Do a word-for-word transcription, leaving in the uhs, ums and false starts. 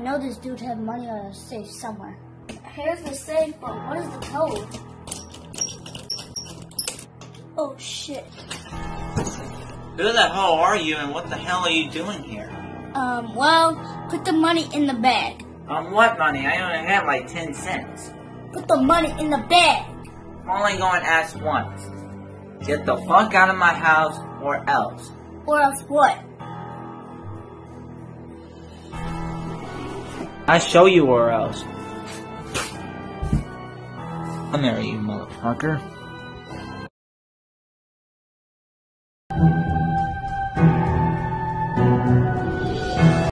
know this dude had money on a safe somewhere. Here's the safe, but what is the code? Oh shit. Who the hell are you and what the hell are you doing here? Um, well, put the money in the bag. Um, what money? I only have like ten cents. Put the money in the bag. I'm only going to ask once. Get the fuck out of my house or else. Or else what? I show you or else. I'll marry you, motherfucker.